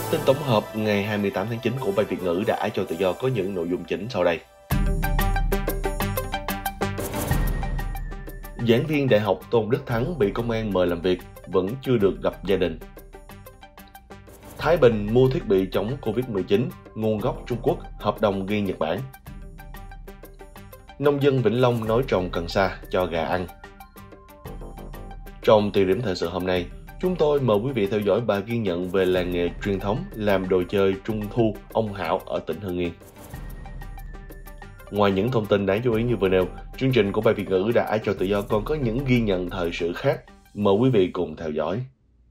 Tin tổng hợp ngày 28 tháng 9 của Bài Việt ngữ đã cho tự do có những nội dung chính sau đây. Giảng viên Đại học Tôn Đức Thắng bị công an mời làm việc, vẫn chưa được gặp gia đình. Thái Bình mua thiết bị chống Covid-19, nguồn gốc Trung Quốc, hợp đồng ghi Nhật Bản. Nông dân Vĩnh Long nói trồng cần sa cho gà ăn. Trong tiêu điểm thời sự hôm nay, chúng tôi mời quý vị theo dõi bài ghi nhận về làng nghề truyền thống làm đồ chơi Trung thu ông Hảo ở tỉnh Hưng Yên. Ngoài những thông tin đáng chú ý như vừa nêu, chương trình của Bài Việt ngữ đã cho tự do còn có những ghi nhận thời sự khác. Mời quý vị cùng theo dõi.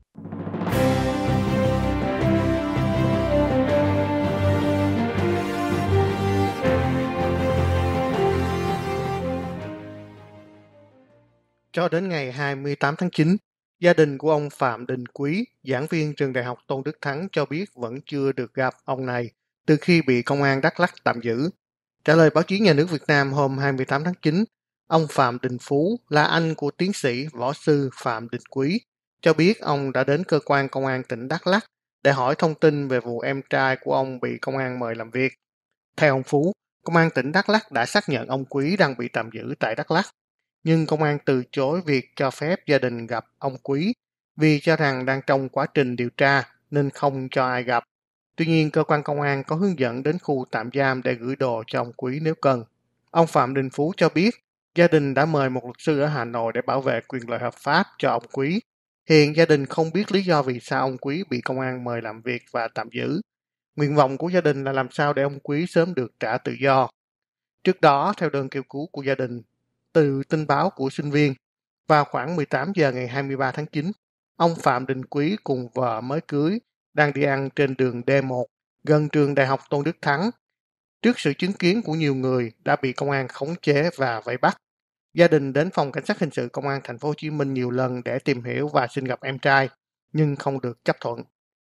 Cho đến ngày 28 tháng 9, gia đình của ông Phạm Đình Quý, giảng viên trường Đại học Tôn Đức Thắng cho biết vẫn chưa được gặp ông này từ khi bị công an Đắk Lắk tạm giữ. Trả lời báo chí nhà nước Việt Nam hôm 28 tháng 9, ông Phạm Đình Phú là anh của tiến sĩ võ sư Phạm Đình Quý, cho biết ông đã đến cơ quan công an tỉnh Đắk Lắk để hỏi thông tin về vụ em trai của ông bị công an mời làm việc. Theo ông Phú, công an tỉnh Đắk Lắk đã xác nhận ông Quý đang bị tạm giữ tại Đắk Lắk, nhưng công an từ chối việc cho phép gia đình gặp ông Quý vì cho rằng đang trong quá trình điều tra nên không cho ai gặp. Tuy nhiên, cơ quan công an có hướng dẫn đến khu tạm giam để gửi đồ cho ông Quý nếu cần. Ông Phạm Đình Phú cho biết gia đình đã mời một luật sư ở Hà Nội để bảo vệ quyền lợi hợp pháp cho ông Quý. Hiện gia đình không biết lý do vì sao ông Quý bị công an mời làm việc và tạm giữ. Nguyện vọng của gia đình là làm sao để ông Quý sớm được trả tự do. Trước đó, theo đơn kêu cứu của gia đình, từ tin báo của sinh viên, vào khoảng 18 giờ ngày 23 tháng 9, ông Phạm Đình Quý cùng vợ mới cưới đang đi ăn trên đường D1 gần trường Đại học Tôn Đức Thắng. Trước sự chứng kiến của nhiều người đã bị công an khống chế và vây bắt. Gia đình đến phòng cảnh sát hình sự công an thành phố Hồ Chí Minh nhiều lần để tìm hiểu và xin gặp em trai, nhưng không được chấp thuận.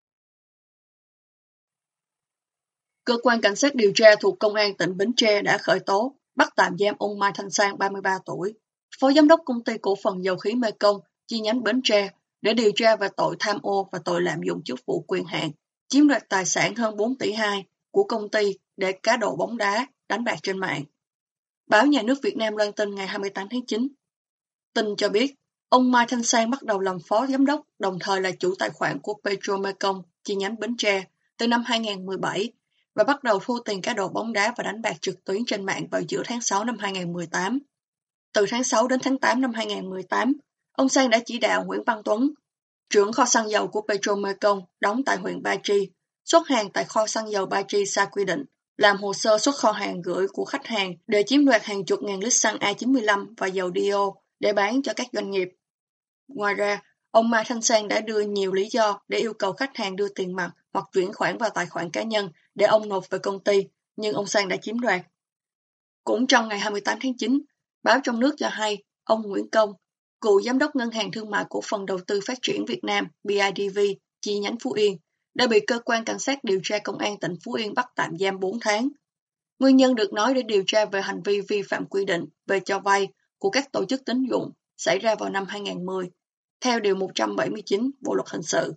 Cơ quan cảnh sát điều tra thuộc Công an tỉnh Bến Tre đã khởi tố, bắt tạm giam ông Mai Thanh Sang, 33 tuổi, phó giám đốc công ty cổ phần dầu khí Mekong, chi nhánh Bến Tre, để điều tra về tội tham ô và tội lạm dụng chức vụ quyền hạn, chiếm đoạt tài sản hơn 4,2 tỷ của công ty để cá độ bóng đá, đánh bạc trên mạng. Báo Nhà nước Việt Nam loan tin ngày 28 tháng 9. Tin cho biết, ông Mai Thanh Sang bắt đầu làm phó giám đốc, đồng thời là chủ tài khoản của Petro Mekong, chi nhánh Bến Tre, từ năm 2017, và bắt đầu thu tiền cá độ bóng đá và đánh bạc trực tuyến trên mạng vào giữa tháng 6 năm 2018. Từ tháng 6 đến tháng 8 năm 2018, ông Sang đã chỉ đạo Nguyễn Văn Tuấn, trưởng kho xăng dầu của Petro Mekong đóng tại huyện Ba Tri, xuất hàng tại kho xăng dầu Ba Tri sai quy định, làm hồ sơ xuất kho hàng gửi của khách hàng để chiếm đoạt hàng chục ngàn lít xăng A95 và dầu diesel để bán cho các doanh nghiệp. Ngoài ra, ông Mai Thanh Sang đã đưa nhiều lý do để yêu cầu khách hàng đưa tiền mặt hoặc chuyển khoản vào tài khoản cá nhân để ông nộp về công ty, nhưng ông Sang đã chiếm đoạt. Cũng trong ngày 28 tháng 9, báo trong nước cho hay ông Nguyễn Công, cựu giám đốc Ngân hàng Thương mại Cổ phần Đầu tư Phát triển Việt Nam BIDV, chi nhánh Phú Yên, đã bị cơ quan cảnh sát điều tra công an tỉnh Phú Yên bắt tạm giam 4 tháng. Nguyên nhân được nói để điều tra về hành vi vi phạm quy định về cho vay của các tổ chức tín dụng xảy ra vào năm 2010, theo Điều 179 Bộ Luật Hình sự.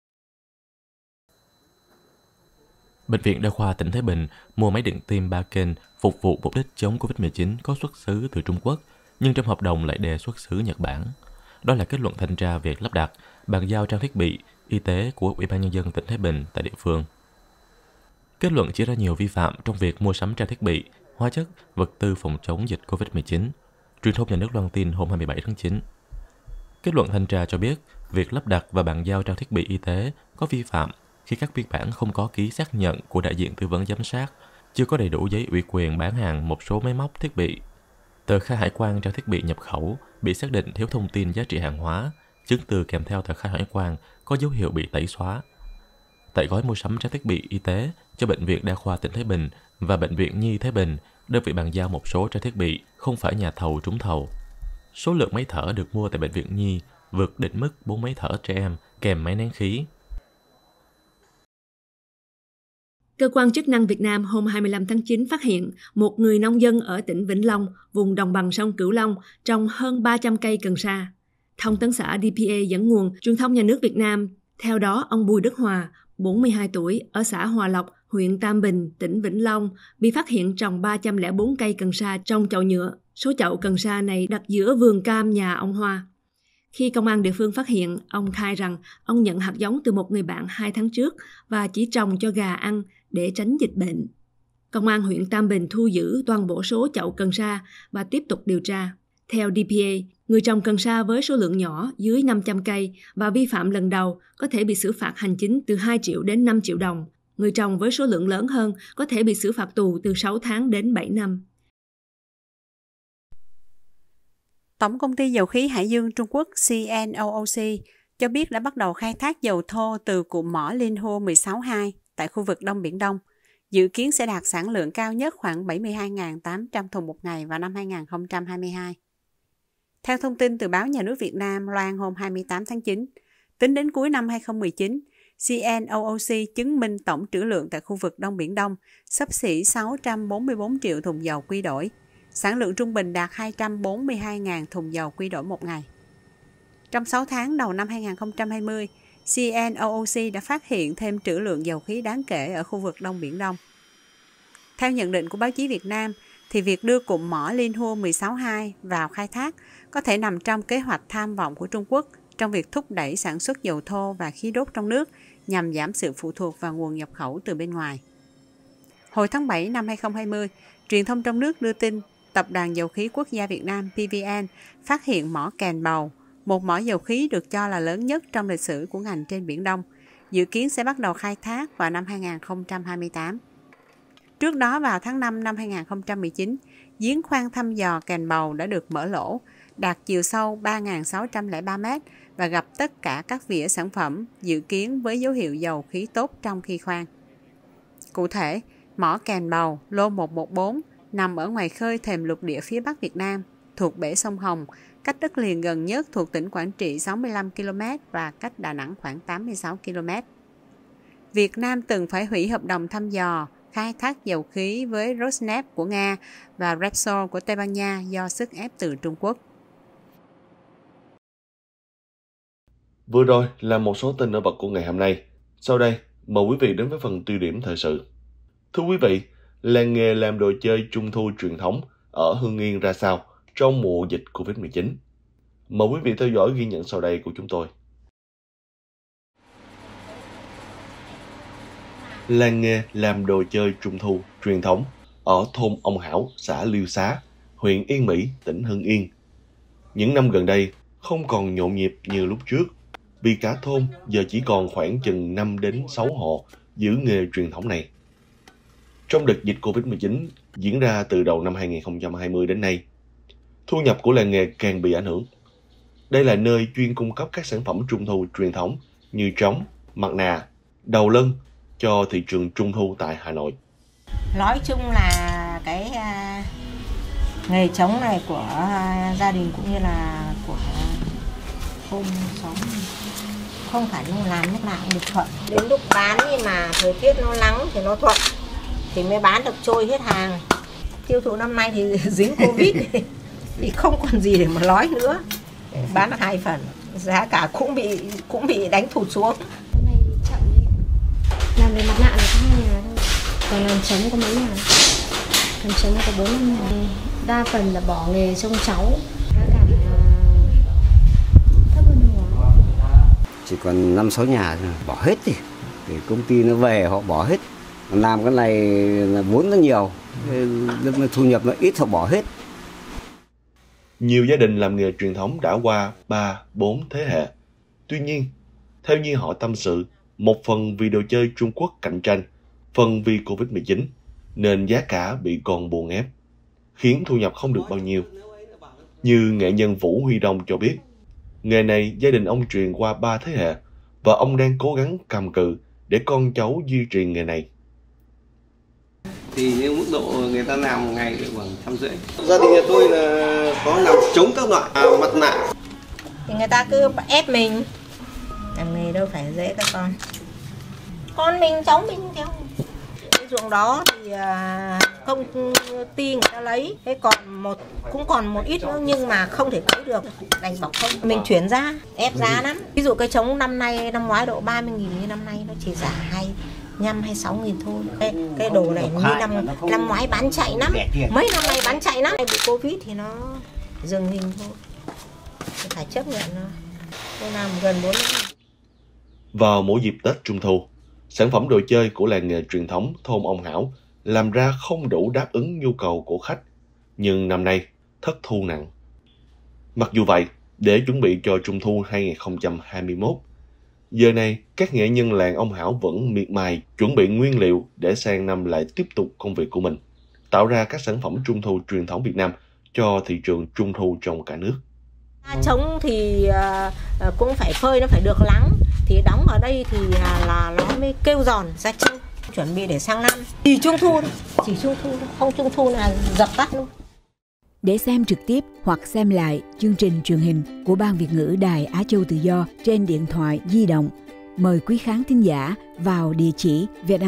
Bệnh viện Đa khoa tỉnh Thái Bình mua máy điện tim 3 kênh phục vụ mục đích chống Covid-19 có xuất xứ từ Trung Quốc, nhưng trong hợp đồng lại đề xuất xứ Nhật Bản. Đó là kết luận thanh tra việc lắp đặt, bàn giao trang thiết bị y tế của Ủy ban Nhân dân tỉnh Thái Bình tại địa phương. Kết luận chỉ ra nhiều vi phạm trong việc mua sắm trang thiết bị, hóa chất, vật tư phòng chống dịch Covid-19. Truyền thông nhà nước loan tin hôm 27 tháng 9. Kết luận thanh tra cho biết, việc lắp đặt và bàn giao trang thiết bị y tế có vi phạm khi các biên bản không có ký xác nhận của đại diện tư vấn giám sát, chưa có đầy đủ giấy ủy quyền bán hàng một số máy móc thiết bị. Tờ khai hải quan trang thiết bị nhập khẩu bị xác định thiếu thông tin giá trị hàng hóa, chứng từ kèm theo tờ khai hải quan có dấu hiệu bị tẩy xóa. Tại gói mua sắm trang thiết bị y tế cho Bệnh viện Đa khoa tỉnh Thái Bình và Bệnh viện Nhi Thái Bình, đơn vị bàn giao một số trang thiết bị không phải nhà thầu trúng thầu. Số lượng máy thở được mua tại Bệnh viện Nhi vượt định mức 4 máy thở trẻ em kèm máy nén khí. Cơ quan chức năng Việt Nam hôm 25 tháng 9 phát hiện một người nông dân ở tỉnh Vĩnh Long, vùng đồng bằng sông Cửu Long, trồng hơn 300 cây cần sa. Thông tấn xã DPA dẫn nguồn truyền thông nhà nước Việt Nam. Theo đó, ông Bùi Đức Hòa, 42 tuổi, ở xã Hòa Lộc, huyện Tam Bình, tỉnh Vĩnh Long, bị phát hiện trồng 304 cây cần sa trong chậu nhựa. Số chậu cần sa này đặt giữa vườn cam nhà ông Hoa. Khi công an địa phương phát hiện, ông khai rằng ông nhận hạt giống từ một người bạn 2 tháng trước và chỉ trồng cho gà ăn để tránh dịch bệnh. Công an huyện Tam Bình thu giữ toàn bộ số chậu cần sa và tiếp tục điều tra. Theo DPA, người trồng cần sa với số lượng nhỏ dưới 500 cây và vi phạm lần đầu có thể bị xử phạt hành chính từ 2 triệu đến 5 triệu đồng. Người trồng với số lượng lớn hơn có thể bị xử phạt tù từ 6 tháng đến 7 năm. Tổng công ty dầu khí Hải dương Trung Quốc CNOOC cho biết đã bắt đầu khai thác dầu thô từ cụm mỏ Linh Hồ 16-2 tại khu vực Đông Biển Đông, dự kiến sẽ đạt sản lượng cao nhất khoảng 72.800 thùng một ngày vào năm 2022. Theo thông tin từ báo Nhà nước Việt Nam loan hôm 28 tháng 9, tính đến cuối năm 2019, CNOOC chứng minh tổng trữ lượng tại khu vực Đông Biển Đông xấp xỉ 644 triệu thùng dầu quy đổi. Sản lượng trung bình đạt 242.000 thùng dầu quy đổi một ngày. Trong 6 tháng đầu năm 2020, CNOOC đã phát hiện thêm trữ lượng dầu khí đáng kể ở khu vực Đông Biển Đông. Theo nhận định của báo chí Việt Nam, thì việc đưa cụm mỏ Linh Hồ 16-2 vào khai thác có thể nằm trong kế hoạch tham vọng của Trung Quốc trong việc thúc đẩy sản xuất dầu thô và khí đốt trong nước nhằm giảm sự phụ thuộc vào nguồn nhập khẩu từ bên ngoài. Hồi tháng 7 năm 2020, truyền thông trong nước đưa tin Tập đoàn Dầu khí Quốc gia Việt Nam PVN phát hiện mỏ Kèn Bầu, một mỏ dầu khí được cho là lớn nhất trong lịch sử của ngành trên Biển Đông, dự kiến sẽ bắt đầu khai thác vào năm 2028. Trước đó vào tháng 5 năm 2019, giếng khoan thăm dò Kèn Bầu đã được mở lỗ, đạt chiều sâu 3.603 m và gặp tất cả các vỉa sản phẩm dự kiến với dấu hiệu dầu khí tốt trong khi khoan. Cụ thể, mỏ Kèn Bầu lô 114 nằm ở ngoài khơi thềm lục địa phía Bắc Việt Nam, thuộc bể sông Hồng, cách đất liền gần nhất thuộc tỉnh Quảng Trị 65 km và cách Đà Nẵng khoảng 86 km. Việt Nam từng phải hủy hợp đồng thăm dò, khai thác dầu khí với Rosneft của Nga và Repsol của Tây Ban Nha do sức ép từ Trung Quốc. Vừa rồi là một số tin nổi bật của ngày hôm nay. Sau đây, mời quý vị đến với phần tiêu điểm thời sự. Thưa quý vị, làng nghề làm đồ chơi Trung thu truyền thống ở Hưng Yên ra sao trong mùa dịch Covid-19? Mời quý vị theo dõi ghi nhận sau đây của chúng tôi. Làng nghề làm đồ chơi Trung thu truyền thống ở thôn Ông Hảo, xã Liêu Xá, huyện Yên Mỹ, tỉnh Hưng Yên. Những năm gần đây không còn nhộn nhịp như lúc trước, vì cả thôn giờ chỉ còn khoảng chừng 5 đến 6 hộ giữ nghề truyền thống này. Trong đợt dịch Covid-19 diễn ra từ đầu năm 2020 đến nay, thu nhập của làng nghề càng bị ảnh hưởng. Đây là nơi chuyên cung cấp các sản phẩm Trung thu truyền thống như trống, mặt nạ, đầu lân cho thị trường Trung thu tại Hà Nội. Nói chung là cái nghề trống này của gia đình cũng như là của thôn xóm không phải làm lúc nào cũng được thuận. Đến lúc bán nhưng mà thời tiết nó nắng thì nó thuận thì mới bán được trôi hết hàng. Tiêu thụ năm nay thì dính Covid thì không còn gì để mà nói nữa. Bán được 2 phần, giá cả cũng bị đánh thụt xuống. Cái này chậm đấy. Làm về mặt nạ là có 2 nhà thôi. Còn làm trống có mấy nhà? Làm trống có 4 nhà. Đa phần là bỏ nghề trông cháu. Giá cả thấp hơn năm ngoái. Chỉ còn 5-6 nhà thôi, bỏ hết đi. Để công ty nó về họ bỏ hết. Làm cái này là vốn nó nhiều, thu nhập nó ít họ bỏ hết. Nhiều gia đình làm nghề truyền thống đã qua 3-4 thế hệ. Tuy nhiên, theo như họ tâm sự, một phần vì đồ chơi Trung Quốc cạnh tranh, phần vì Covid-19, nên giá cả bị còn buồn ép, khiến thu nhập không được bao nhiêu. Như nghệ nhân Vũ Huy Đông cho biết, nghề này gia đình ông truyền qua 3 thế hệ và ông đang cố gắng cầm cự để con cháu duy trì nghề này. Thì như mức độ người ta làm một ngày được khoảng 150. Gia đình nhà tôi là có làm trống các loại mặt nạ. Thì người ta cứ ép mình. Làm nghề đâu phải dễ các con. Con mình cháu mình theo. cái ruộng đó thì công ty người ta lấy, thế cũng còn một ít nữa nhưng mà không thể cấy được, đành bỏ không. Mình chuyển ra, ép giá lắm. Ví dụ cây trống năm ngoái độ 30.000 như năm nay nó chỉ giá 25-26.000 thôi. Cái đồ này như năm ngoái bán chạy lắm, mấy năm nay bán chạy lắm. Bị Covid thì nó dừng hình thôi, phải chấp nhận nó. Tôi làm gần 4 năm. Vào mỗi dịp Tết Trung Thu, sản phẩm đồ chơi của làng nghề truyền thống thôn ông Hảo làm ra không đủ đáp ứng nhu cầu của khách, nhưng năm nay thất thu nặng. Mặc dù vậy, để chuẩn bị cho Trung Thu 2021, giờ này các nghệ nhân làng ông Hảo vẫn miệt mài chuẩn bị nguyên liệu để sang năm lại tiếp tục công việc của mình, tạo ra các sản phẩm Trung Thu truyền thống Việt Nam cho thị trường Trung Thu trong cả nước. Trống thì cũng phải phơi, nó phải được lắng, thì đóng ở đây thì là nó mới kêu giòn ra trâu. Chuẩn bị để sang năm chỉ Trung Thu thôi, không Trung Thu là dập tắt luôn. Để xem trực tiếp hoặc xem lại chương trình truyền hình của Ban Việt ngữ Đài Á Châu Tự Do trên điện thoại di động, mời quý khán thính giả vào địa chỉ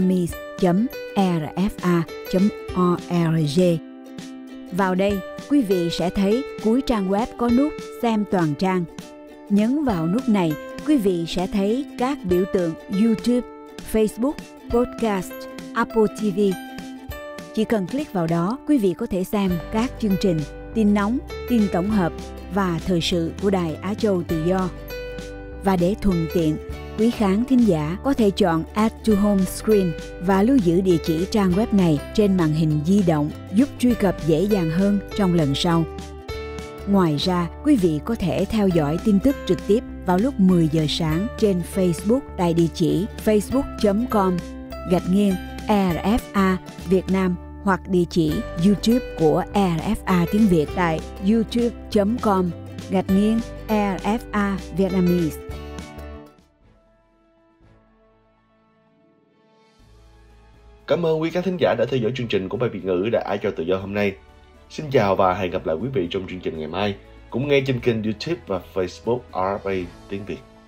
vietnamese.rfa.org. Vào đây, quý vị sẽ thấy cuối trang web có nút xem toàn trang. Nhấn vào nút này, quý vị sẽ thấy các biểu tượng YouTube, Facebook, Podcast, Apple TV. Chỉ cần click vào đó, quý vị có thể xem các chương trình, tin nóng, tin tổng hợp và thời sự của Đài Á Châu Tự Do. Và để thuận tiện, quý khán thính giả có thể chọn Add to Home Screen và lưu giữ địa chỉ trang web này trên màn hình di động, giúp truy cập dễ dàng hơn trong lần sau. Ngoài ra, quý vị có thể theo dõi tin tức trực tiếp vào lúc 10 giờ sáng trên Facebook tại địa chỉ facebook.com/RFA Việt Nam hoặc địa chỉ YouTube của RFA tiếng Việt tại youtube.com/RFA Vietnamese. Cảm ơn quý khán thính giả đã theo dõi chương trình của Ban Việt ngữ Đài Á Châu Tự Do hôm nay. Xin chào và hẹn gặp lại quý vị trong chương trình ngày mai, cũng ngay trên kênh YouTube và Facebook RFA tiếng Việt.